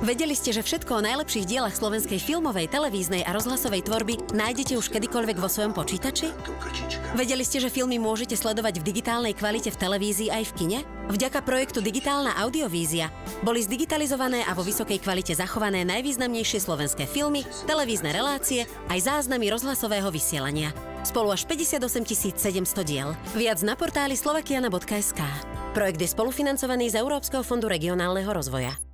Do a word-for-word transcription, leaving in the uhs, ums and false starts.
Vedeli ste, že všetko o najlepších dielach slovenskej filmovej, televíznej a rozhlasovej tvorby nájdete už kedykoľvek vo svojom počítači? Vedeli ste, že filmy môžete sledovať v digitálnej kvalite v televízii aj v kine? Vďaka projektu Digitálna audiovízia boli zdigitalizované a vo vysokej kvalite zachované najvýznamnejšie slovenské filmy, televízne relácie aj záznamy rozhlasového vysielania. Spolu až päťdesiatosem tisíc sedemsto diel. Viac na portáli slovakiana bodka es ká. Projekt je spolufinancovaný z Európskeho fondu regionálneho rozvoja.